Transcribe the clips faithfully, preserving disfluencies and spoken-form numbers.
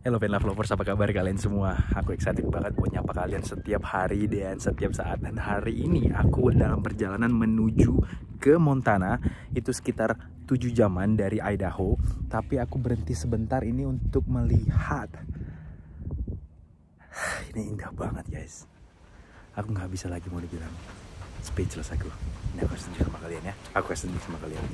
Hello Van Love Lovers, apa kabar kalian semua? Aku excited banget buat nyapa kalian setiap hari dan setiap saat. Dan hari ini aku dalam perjalanan menuju ke Montana. Itu sekitar tujuh jaman dari Idaho. Tapi aku berhenti sebentar ini untuk melihat. Ini indah banget guys. Aku gak bisa lagi mau dibilang speechless aku. Ini aku harus tunjuk sama kalian ya. Aku harus tunjuk sama kalian.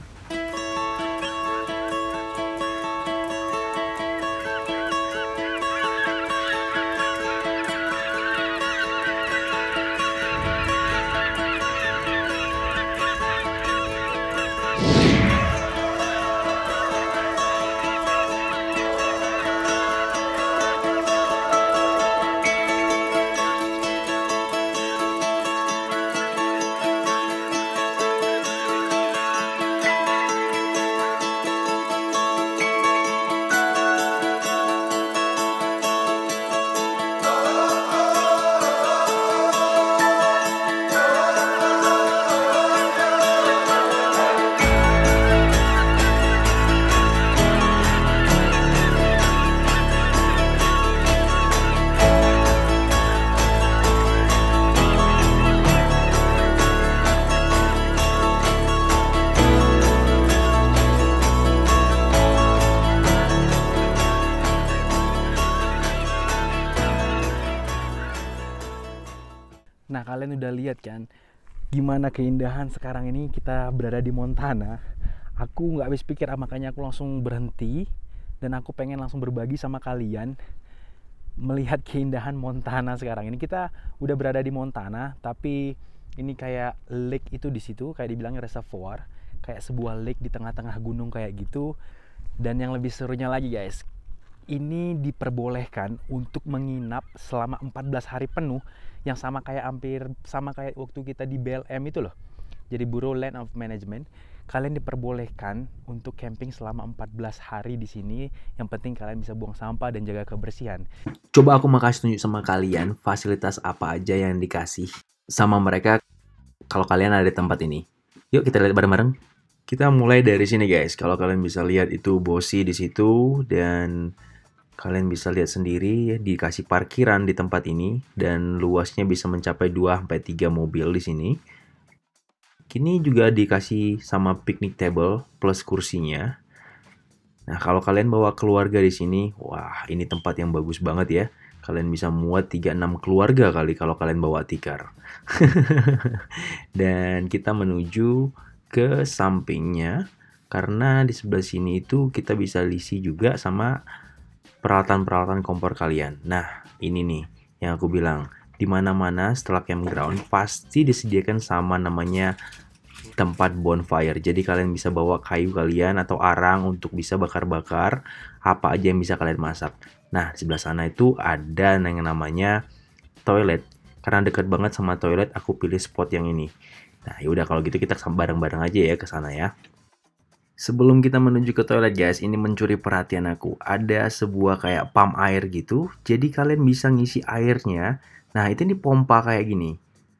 Nah, kalian udah lihat kan gimana keindahan sekarang ini kita berada di Montana. Aku nggak habis pikir, makanya aku langsung berhenti dan aku pengen langsung berbagi sama kalian melihat keindahan Montana sekarang ini. Kita udah berada di Montana, tapi ini kayak lake itu di situ, kayak dibilangnya reservoir, kayak sebuah lake di tengah-tengah gunung kayak gitu. Dan yang lebih serunya lagi guys, ini diperbolehkan untuk menginap selama empat belas hari penuh, yang sama kayak hampir sama kayak waktu kita di B L M itu loh. Jadi Bureau Land of Management, kalian diperbolehkan untuk camping selama empat belas hari di sini. Yang penting kalian bisa buang sampah dan jaga kebersihan. Coba aku mau kasih tunjuk sama kalian fasilitas apa aja yang dikasih sama mereka kalau kalian ada di tempat ini. Yuk kita lihat bareng-bareng. Kita mulai dari sini guys. Kalau kalian bisa lihat itu bosi di situ, dan kalian bisa lihat sendiri ya, dikasih parkiran di tempat ini dan luasnya bisa mencapai dua sampai tiga mobil di sini. Kini juga dikasih sama picnic table plus kursinya. Nah, kalau kalian bawa keluarga di sini, wah, ini tempat yang bagus banget ya. Kalian bisa muat tiga enam keluarga kali kalau kalian bawa tikar. Dan kita menuju ke sampingnya karena di sebelah sini itu kita bisa isi juga sama peralatan-peralatan kompor kalian. Nah, ini nih yang aku bilang, di mana-mana setelah campground pasti disediakan sama namanya tempat bonfire. Jadi kalian bisa bawa kayu kalian atau arang untuk bisa bakar-bakar apa aja yang bisa kalian masak. Nah, di sebelah sana itu ada yang namanya toilet. Karena dekat banget sama toilet, aku pilih spot yang ini. Nah, yaudah kalau gitu kita bareng-bareng aja ya ke sana ya. Sebelum kita menuju ke toilet guys, ini mencuri perhatian aku. Ada sebuah kayak pump air gitu. Jadi kalian bisa ngisi airnya. Nah, itu nih pompa kayak gini.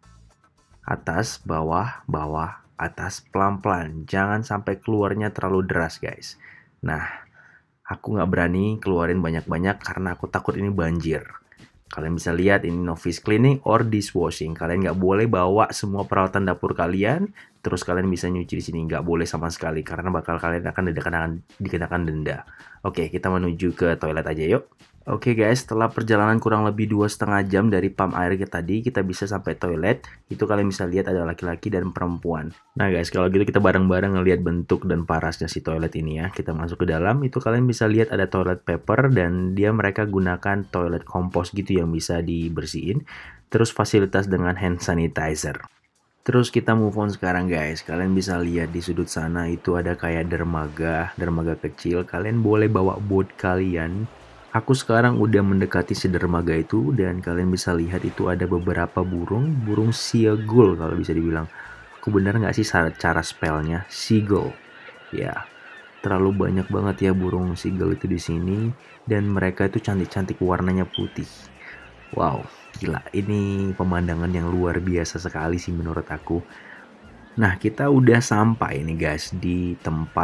Atas, bawah, bawah, atas, pelan-pelan. Jangan sampai keluarnya terlalu deras guys. Nah, aku nggak berani keluarin banyak-banyak karena aku takut ini banjir. Kalian bisa lihat ini novice cleaning or dishwashing. Kalian nggak boleh bawa semua peralatan dapur kalian, terus kalian bisa nyuci di sini. Nggak boleh sama sekali karena bakal kalian akan dikenakan, dikenakan denda. Oke, kita menuju ke toilet aja yuk. Oke guys, setelah perjalanan kurang lebih dua setengah jam dari pump air kita tadi, kita bisa sampai toilet. Itu kalian bisa lihat ada laki-laki dan perempuan. Nah guys, kalau gitu kita bareng-bareng ngelihat bentuk dan parasnya si toilet ini ya. Kita masuk ke dalam, itu kalian bisa lihat ada toilet paper dan dia mereka gunakan toilet kompos gitu yang bisa dibersihin. Terus fasilitas dengan hand sanitizer. Terus kita move on sekarang guys. Kalian bisa lihat di sudut sana itu ada kayak dermaga, dermaga kecil. Kalian boleh bawa boat kalian. Aku sekarang udah mendekati si dermaga itu dan kalian bisa lihat itu ada beberapa burung, burung seagull kalau bisa dibilang. Aku bener nggak sih cara spellnya? Seagull. Ya, terlalu banyak banget ya burung seagull itu di sini dan mereka itu cantik-cantik warnanya putih. Wow, gila. Ini pemandangan yang luar biasa sekali sih menurut aku. Nah, kita udah sampai nih guys di tempat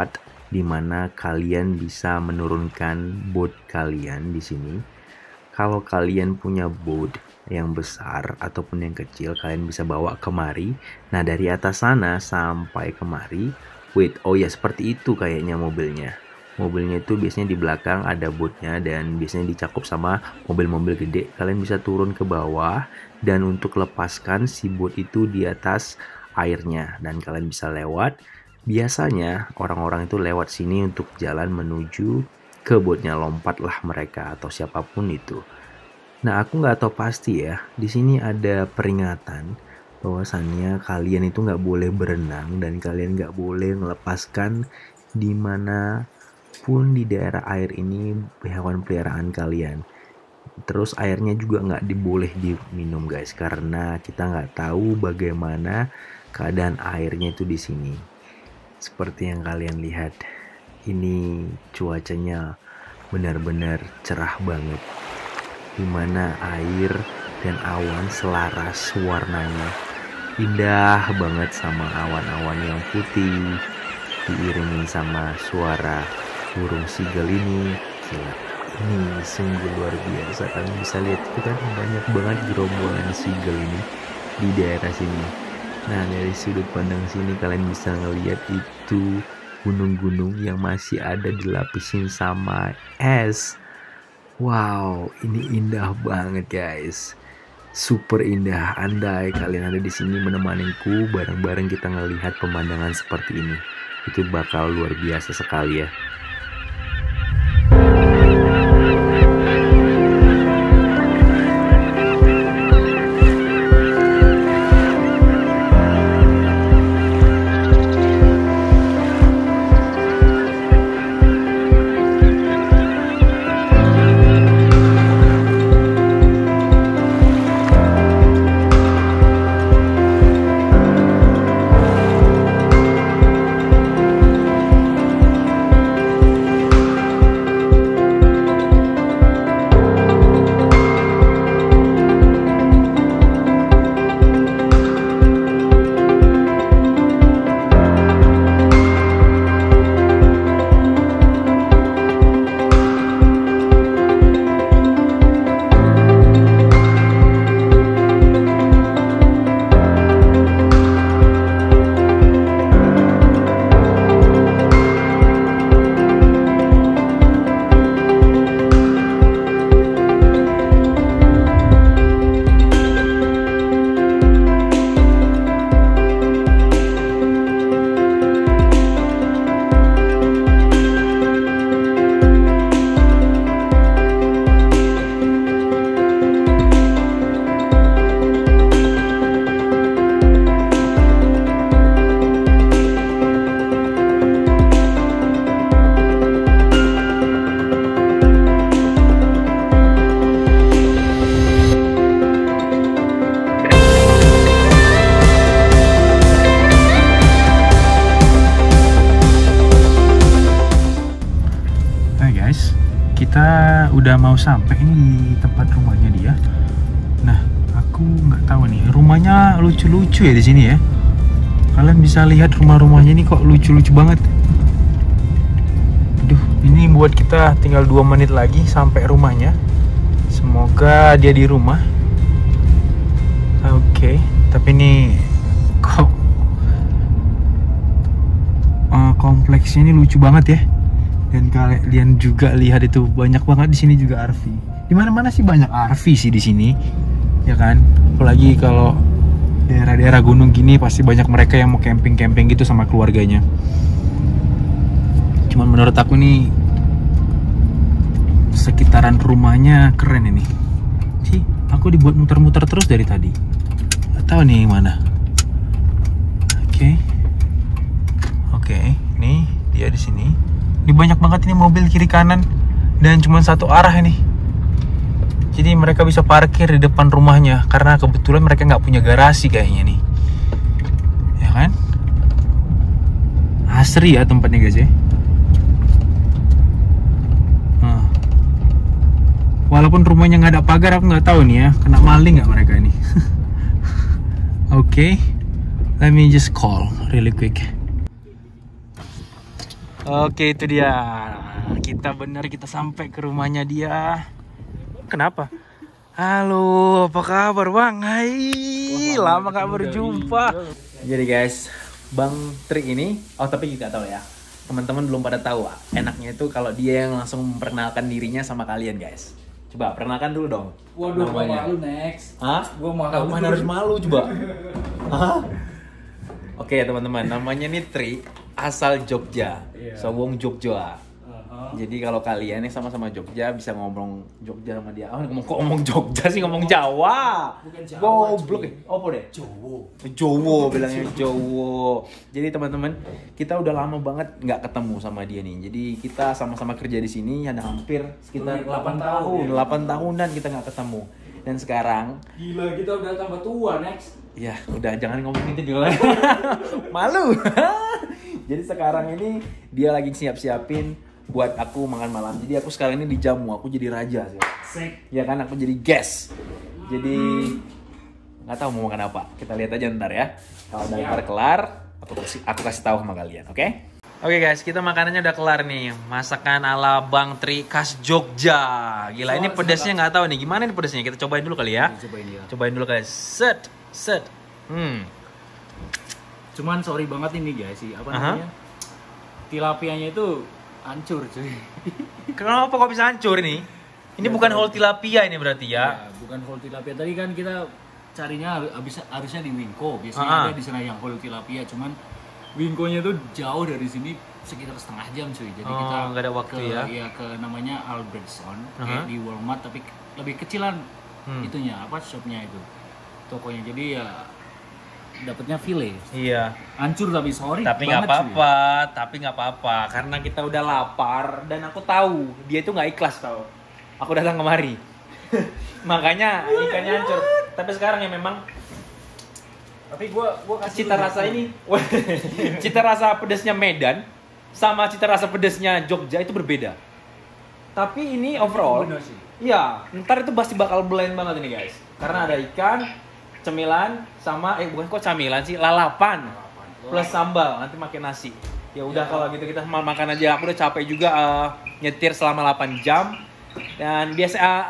dimana kalian bisa menurunkan boat kalian di sini. Kalau kalian punya boat yang besar ataupun yang kecil, kalian bisa bawa kemari. Nah, dari atas sana sampai kemari, wait, oh ya seperti itu kayaknya mobilnya. Mobilnya itu biasanya di belakang ada boatnya dan biasanya dicakup sama mobil-mobil gede. Kalian bisa turun ke bawah dan untuk lepaskan si boat itu di atas airnya dan kalian bisa lewat. Biasanya orang-orang itu lewat sini untuk jalan menuju ke boatnya, lompatlah mereka atau siapapun itu. Nah, aku nggak tahu pasti ya. Di sini ada peringatan bahwasannya kalian itu nggak boleh berenang dan kalian nggak boleh melepaskan dimanapun di daerah air ini hewan peliharaan kalian. Terus airnya juga nggak diboleh diminum guys, karena kita nggak tahu bagaimana keadaan airnya itu di sini. Seperti yang kalian lihat, ini cuacanya benar-benar cerah banget, dimana air dan awan selaras warnanya, indah banget sama awan-awan yang putih, diiringi sama suara burung seagull ini. Gila, ini sungguh luar biasa. Kalian bisa lihat itu kan banyak banget gerombolan seagull ini di daerah sini. Nah, dari sudut pandang sini kalian bisa ngelihat itu gunung-gunung yang masih ada dilapisin sama es. Wow, ini indah banget guys. Super indah. Andai kalian ada di sini menemaniku, bareng-bareng kita ngelihat pemandangan seperti ini, itu bakal luar biasa sekali ya. Kita udah mau sampai ini di tempat rumahnya dia. Nah, aku nggak tahu nih, rumahnya lucu-lucu ya di sini ya. Kalian bisa lihat rumah-rumahnya ini kok lucu-lucu banget. Aduh, ini buat kita tinggal dua menit lagi sampai rumahnya. Semoga dia di rumah. Oke, okay. Tapi ini kok uh, kompleksnya ini lucu banget ya. Dan kalian juga lihat itu banyak banget di sini juga R V. Di mana-mana sih banyak R V sih di sini, ya kan? Apalagi kalau daerah-daerah gunung gini pasti banyak mereka yang mau camping-camping gitu sama keluarganya. Cuman menurut aku nih sekitaran rumahnya keren ini. Sih, aku dibuat muter-muter terus dari tadi. Gak tahu nih mana. Oke, okay. oke, okay. Nih dia di sini. Ini banyak banget ini mobil kiri kanan dan cuma satu arah ini. Jadi mereka bisa parkir di depan rumahnya karena kebetulan mereka nggak punya garasi kayaknya nih, ya kan? Asri ya tempatnya guys ya. Nah. Walaupun rumahnya nggak ada pagar, aku nggak tahu nih ya kena maling nggak mereka ini. Oke, okay. Let me just call really quick. Oke, itu dia. Kita benar kita sampai ke rumahnya dia. Kenapa? Halo, apa kabar Bang? Hai, lama gak berjumpa. Jadi guys, Bang Tri ini, oh tapi kita tahu ya, teman-teman belum pada tahu. Enaknya itu kalau dia yang langsung memperkenalkan dirinya sama kalian guys. Coba perkenalkan dulu dong. Waduh, gua namanya. malu next. Hah? Gua malu. Mana harus malu coba. Hah? Oke ya teman-teman, namanya nih Tri, asal Jogja. Iya. So wong Jogja. Uh-huh. Jadi kalau kalian yang sama-sama Jogja bisa ngomong Jogja sama dia. Oh, ngomong kok ngomong Jogja sih, ngomong Jawa. Bukan Jawa, Goblok ya. Apa deh? Jowo. Jowo bilangnya Jowo. Jadi teman-teman, kita udah lama banget nggak ketemu sama dia nih. Jadi kita sama-sama kerja di sini ada hampir sekitar delapan tahun, delapan tahunan kita nggak ketemu. Dan sekarang, Gila, kita udah tambah tua next. ya udah jangan ngomong itu dulu. Malu. Jadi sekarang ini dia lagi siap-siapin buat aku makan malam. Jadi aku sekarang ini dijamu, aku jadi raja sih. Sek. Ya kan, aku jadi guest. Jadi nggak tahu mau makan apa. Kita lihat aja ntar ya. Kalau udah ntar kelar, aku kasih aku kasih tahu sama kalian, oke? Okay? Oke okay guys, kita makanannya udah kelar nih. Masakan ala Bang Tri khas Jogja. Gila, ini pedasnya nggak tahu nih. Gimana nih pedasnya? Kita cobain dulu kali ya. Cobain dia. Cobain dulu guys. Set, set. Hmm. Cuman sorry banget ini guys sih, apa Aha. namanya? Tilapianya itu hancur cuy. Kenapa kok bisa hancur ini? Ini Ya, bukan tahu. whole tilapia ini berarti ya? Ya, bukan whole tilapia. Tadi kan kita carinya habis harusnya di Winko. Biasanya Ah. ada di sana yang whole tilapia, cuman Winko-nya tuh jauh dari sini sekitar setengah jam cuy. Jadi Oh, kita nggak ada waktu ke, ya? Iya, ke namanya Albertson, Aha. kayak di Walmart tapi lebih kecilan Hmm. itunya, apa shopnya itu. Tokonya. Jadi ya dapatnya file. Iya. Hancur tapi sorry Tapi nggak banget, cuy. apa-apa, tapi nggak apa-apa, karena kita udah lapar dan aku tahu dia itu nggak ikhlas tau. Aku datang kemari, makanya ikannya hancur. Tapi sekarang ya memang Tapi gua gua kasih cita lu rasa dulu. ini, cita rasa pedesnya Medan sama cita rasa pedesnya Jogja itu berbeda. Tapi ini overall, Bener sih. iya, ntar itu pasti bakal blend banget ini guys, karena ada ikan, cemilan sama eh bukan kok camilan sih, lalapan. Plus sambal, nanti makin nasi. Ya udah Ya. kalau gitu kita ma- makan aja. Aku udah capek juga uh, nyetir selama delapan jam. Dan biasa uh,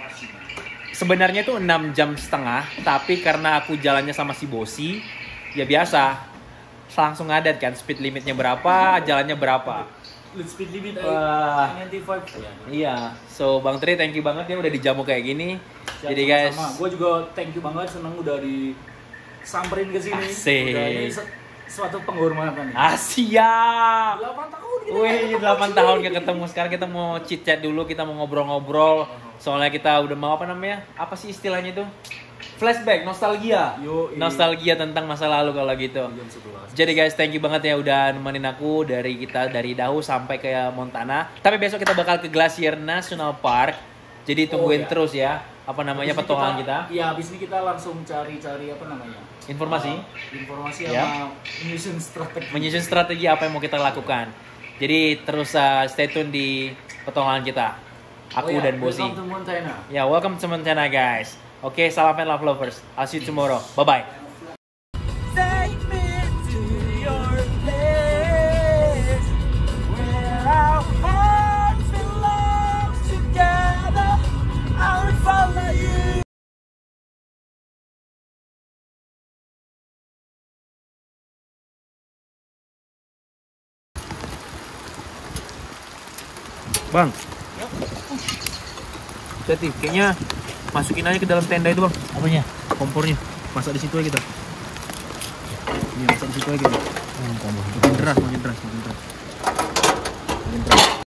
sebenarnya itu enam jam setengah, tapi karena aku jalannya sama si Bosi, ya biasa. Langsung ngadat kan speed limitnya berapa, jalannya berapa. Speed limit Wah. sembilan puluh lima ya. Iya. So Bang Tri thank you banget ya udah dijamu kayak gini. Siap, Jadi guys, sama. Gue juga thank you banget, seneng udah disamperin ke sini. Asik. Udah ini se- suatu penghormatan. ah siap. delapan tahun kita. Wih, delapan tahun gak ketemu. Sekarang kita mau chit chat dulu, kita mau ngobrol-ngobrol. Soalnya kita udah mau apa namanya? Apa sih istilahnya itu? Flashback, nostalgia. Yo, iya. Nostalgia tentang masa lalu kalau gitu. Jam sebelas. Jadi guys, thank you banget ya udah nemenin aku dari kita dari Dahu sampai ke Montana. Tapi besok kita bakal ke Glacier National Park. Jadi tungguin Oh, iya. terus ya. Apa namanya Habis ini petualangan kita? Iya, habis ini kita langsung cari-cari apa namanya? Informasi. Uh, informasi Ya. sama menyusun strategi. Menyusun strategi apa yang mau kita lakukan. Jadi terus uh, stay tune di petualangan kita. Aku Oh, iya. dan Bosi. Welcome to Montana. Ya, welcome to Montana guys. Oke, salam and love lovers. I'll see you tomorrow. Bye bye. Take me to your place where our hearts belong together. I will follow you. Bang. Hati, kayaknya masukin aja ke dalam tenda itu, Bang. Apanya? Kompornya. Masak di situ aja kita. Iya, masak di situ aja. Makin deras, makin deras, makin deras. Makin deras.